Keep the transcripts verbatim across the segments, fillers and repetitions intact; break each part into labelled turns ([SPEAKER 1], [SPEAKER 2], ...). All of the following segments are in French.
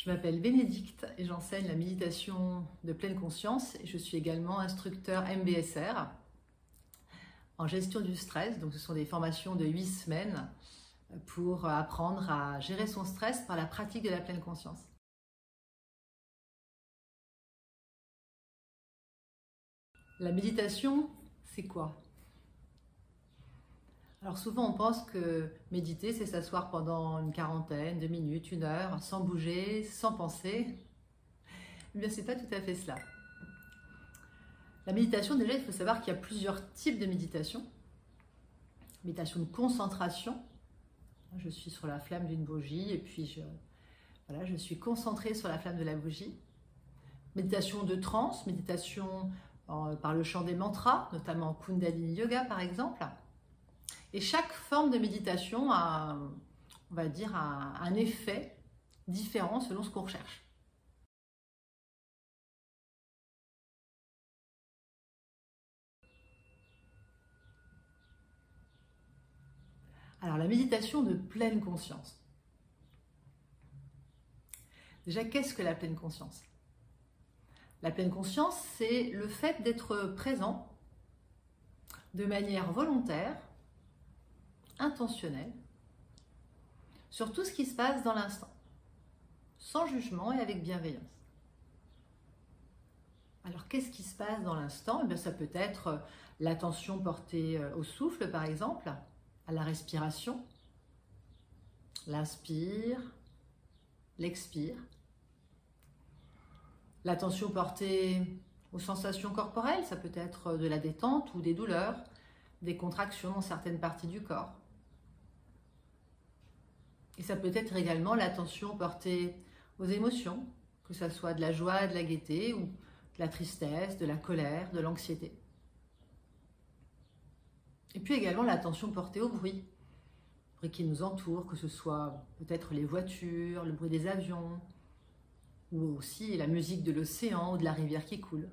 [SPEAKER 1] Je m'appelle Bénédicte et j'enseigne la méditation de pleine conscience et je suis également instructeur M B S R en gestion du stress. Donc ce sont des formations de huit semaines pour apprendre à gérer son stress par la pratique de la pleine conscience. La méditation, c'est quoi? Alors souvent on pense que méditer c'est s'asseoir pendant une quarantaine de minutes, une heure, sans bouger, sans penser. Eh bien c'est pas tout à fait cela. La méditation, déjà il faut savoir qu'il y a plusieurs types de méditation. Méditation de concentration. Je suis sur la flamme d'une bougie et puis je, voilà, je suis concentrée sur la flamme de la bougie. Méditation de transe, méditation en, par le chant des mantras, notamment Kundalini Yoga par exemple. Et chaque forme de méditation a, on va dire, un, un effet différent selon ce qu'on recherche. Alors la méditation de pleine conscience. Déjà, qu'est-ce que la pleine conscience? La pleine conscience, c'est le fait d'être présent de manière volontaire, intentionnelle, sur tout ce qui se passe dans l'instant, sans jugement et avec bienveillance. Alors, qu'est-ce qui se passe dans l'instant? Eh bien, ça peut être l'attention portée au souffle, par exemple, à la respiration, l'inspire, l'expire, l'attention portée aux sensations corporelles, ça peut être de la détente ou des douleurs, des contractions dans certaines parties du corps. Et ça peut être également l'attention portée aux émotions, que ce soit de la joie, de la gaieté, ou de la tristesse, de la colère, de l'anxiété. Et puis également l'attention portée au bruit, le bruit qui nous entoure, que ce soit peut-être les voitures, le bruit des avions, ou aussi la musique de l'océan ou de la rivière qui coule.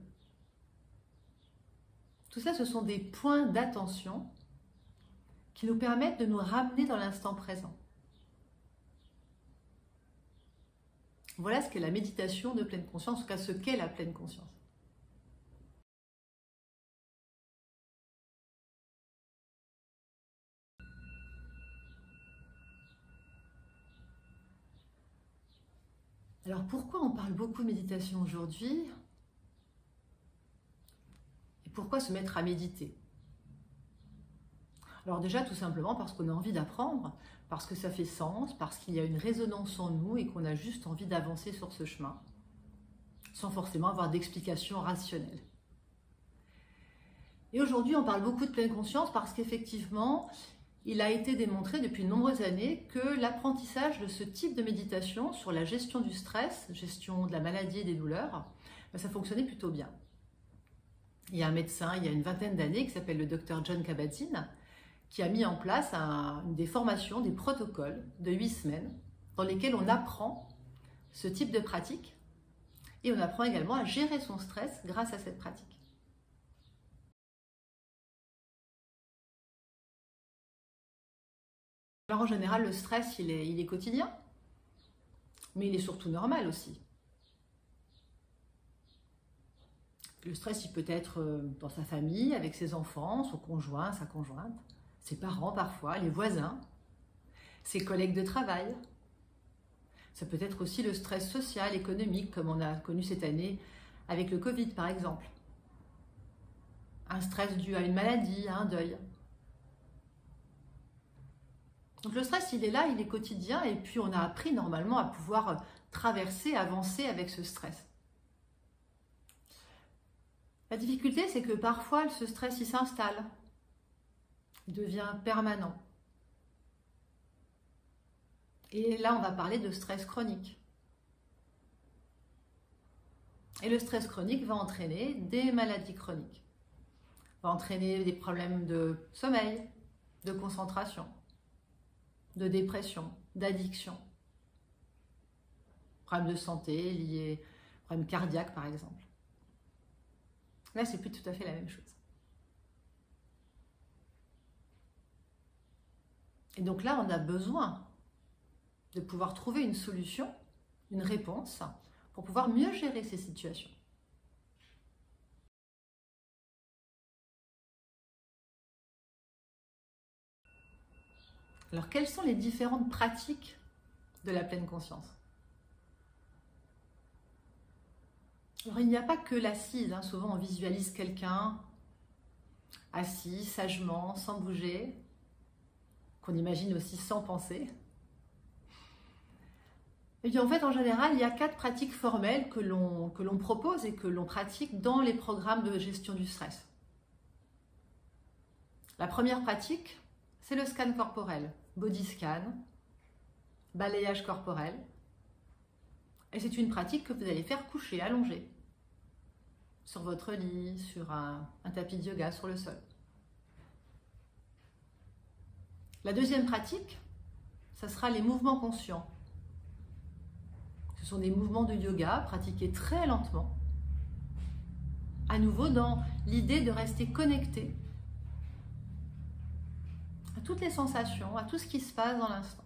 [SPEAKER 1] Tout ça, ce sont des points d'attention qui nous permettent de nous ramener dans l'instant présent. Voilà ce qu'est la méditation de pleine conscience, en tout cas ce qu'est la pleine conscience. Alors pourquoi on parle beaucoup de méditation aujourd'hui? Et pourquoi se mettre à méditer? Alors déjà tout simplement parce qu'on a envie d'apprendre, parce que ça fait sens, parce qu'il y a une résonance en nous et qu'on a juste envie d'avancer sur ce chemin, sans forcément avoir d'explication rationnelle. Et aujourd'hui on parle beaucoup de pleine conscience parce qu'effectivement, il a été démontré depuis de nombreuses années que l'apprentissage de ce type de méditation sur la gestion du stress, gestion de la maladie et des douleurs, ça fonctionnait plutôt bien. Il y a un médecin, il y a une vingtaine d'années, qui s'appelle le docteur Jon Kabat-Zinn, qui a mis en place un, des formations, des protocoles de huit semaines dans lesquels on apprend ce type de pratique et on apprend également à gérer son stress grâce à cette pratique. Alors en général, le stress, il est, il est quotidien, mais il est surtout normal aussi. Le stress, il peut être dans sa famille, avec ses enfants, son conjoint, sa conjointe, ses parents parfois, les voisins, ses collègues de travail. Ça peut être aussi le stress social, économique, comme on a connu cette année avec le Covid par exemple. Un stress dû à une maladie, à un deuil. Donc le stress, il est là, il est quotidien et puis on a appris normalement à pouvoir traverser, avancer avec ce stress. La difficulté, c'est que parfois ce stress, il s'installe, il devient permanent. Et là, on va parler de stress chronique. Et le stress chronique va entraîner des maladies chroniques, va entraîner des problèmes de sommeil, de concentration, de dépression, d'addiction, problèmes de santé liés, problèmes cardiaques par exemple. Là, c'est plus tout à fait la même chose. Et donc là, on a besoin de pouvoir trouver une solution une réponse pour pouvoir mieux gérer ces situations. Alors, quelles sont les différentes pratiques de la pleine conscience? Alors, il n'y a pas que l'assise, hein. Souvent on visualise quelqu'un assis, sagement, sans bouger, qu'on imagine aussi sans penser. Et bien en fait, en général, il y a quatre pratiques formelles que l'on que l'on propose et que l'on pratique dans les programmes de gestion du stress. La première pratique, c'est le scan corporel, body scan, balayage corporel. Et c'est une pratique que vous allez faire coucher, allongé, sur votre lit, sur un, un tapis de yoga, sur le sol. La deuxième pratique, ça sera les mouvements conscients. Ce sont des mouvements de yoga pratiqués très lentement, à nouveau dans l'idée de rester connecté à toutes les sensations, à tout ce qui se passe dans l'instant.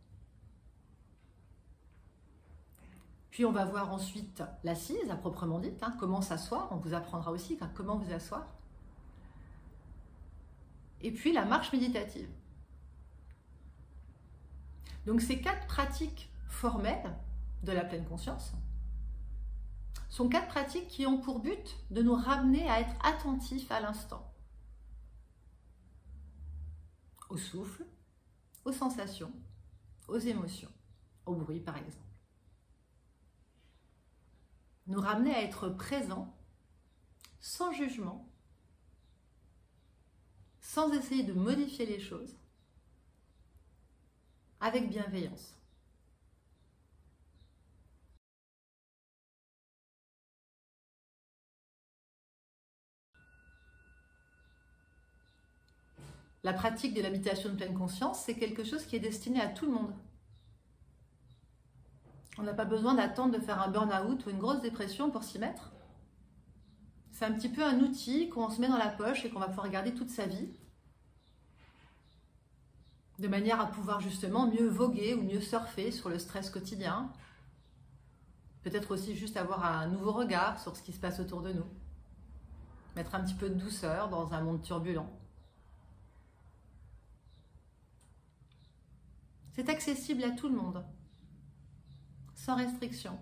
[SPEAKER 1] Puis on va voir ensuite l'assise à proprement dite, hein, comment s'asseoir, on vous apprendra aussi hein, comment vous asseoir. Et puis la marche méditative. Donc ces quatre pratiques formelles de la pleine conscience sont quatre pratiques qui ont pour but de nous ramener à être attentifs à l'instant, au souffle, aux sensations, aux émotions, au bruit par exemple. Nous ramener à être présents, sans jugement, sans essayer de modifier les choses, avec bienveillance. La pratique de la méditation de pleine conscience, c'est quelque chose qui est destiné à tout le monde. On n'a pas besoin d'attendre de faire un burn-out ou une grosse dépression pour s'y mettre. C'est un petit peu un outil qu'on se met dans la poche et qu'on va pouvoir garder toute sa vie, de manière à pouvoir justement mieux voguer ou mieux surfer sur le stress quotidien. Peut-être aussi juste avoir un nouveau regard sur ce qui se passe autour de nous. Mettre un petit peu de douceur dans un monde turbulent. C'est accessible à tout le monde, sans restriction.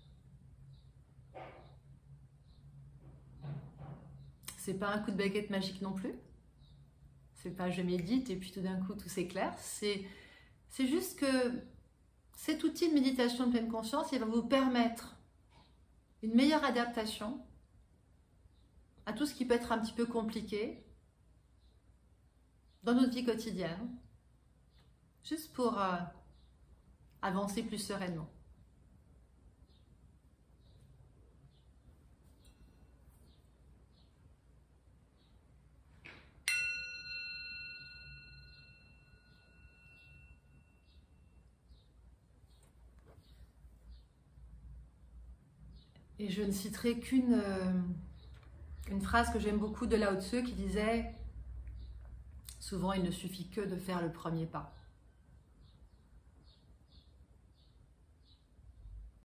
[SPEAKER 1] C'est pas un coup de baguette magique non plus. C'est pas je médite et puis tout d'un coup tout s'éclaire. C'est c'est juste que cet outil de méditation de pleine conscience, il va vous permettre une meilleure adaptation à tout ce qui peut être un petit peu compliqué dans notre vie quotidienne, juste pour euh, avancer plus sereinement. Et je ne citerai qu'une euh, une phrase que j'aime beaucoup de Lao Tzu qui disait « Souvent, il ne suffit que de faire le premier pas ».